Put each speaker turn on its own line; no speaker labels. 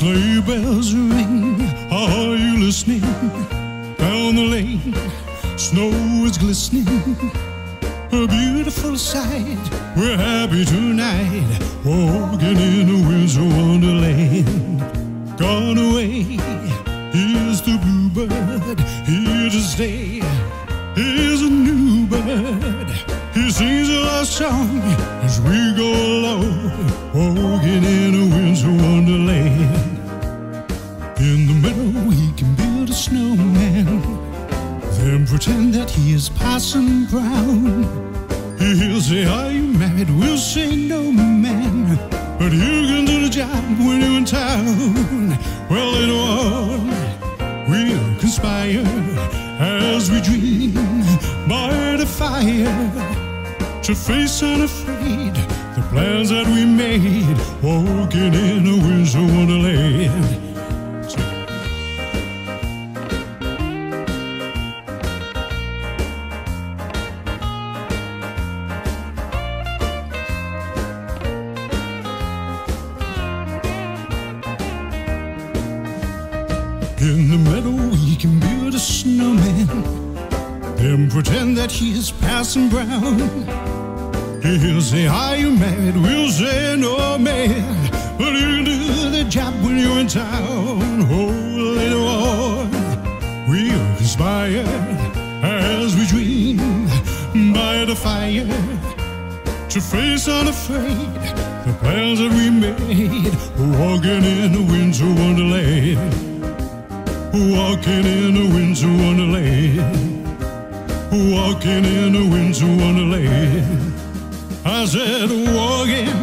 Sleigh bells ring, are you listening? Down the lane, snow is glistening. A beautiful sight, we're happy tonight, walking in a winter wonderland. Gone away, here's the bluebird, here to stay. Here's a new bird, he sings a love song as we go along, walking in a winter wonderland. In the meadow he can build a snowman, then pretend that he is Parson Brown. He'll say, are you married? We'll say, no, man, but you can do the job when you're in town. Well, later on, we'll conspire as we dream by the fire to face unafraid the plans that we made, walking in a winter wonderland. In the meadow he can build a snowman, then pretend that he is Parson Brown. He'll say, are you married? We'll say, no, man, but you can do the job when you're in town. Oh, later on, we'll conspire as we dream by the fire to face unafraid the plans that we made, walking in a winter wonderland. Walking in a winter wonderland, walking in a winter wonderland. I said, walking